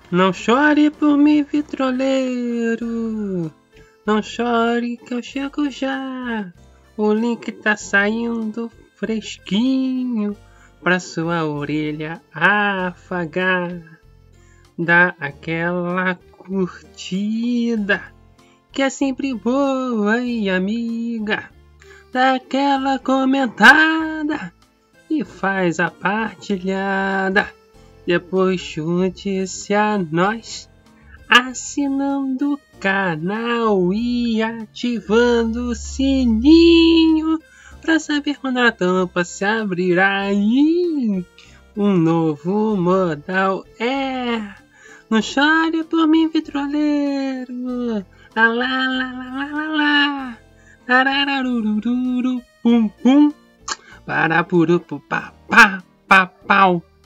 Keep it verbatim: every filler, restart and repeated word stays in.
Não chore por mim, vitroleiro. Não chore que eu chego já. O link tá saindo fresquinho pra sua orelha afagar. Dá aquela curtida que é sempre boa e amiga. Dá aquela comentada e faz a partilhada. Depois junte-se a nós, assinando o canal e ativando o sininho para saber quando a tampa se abrirá e um novo modal é. Não chore por mim, vitroleiro. Lá lá lá lá lá lá lá. Tarararururu, pum pum. Para puru pá pá pá pau.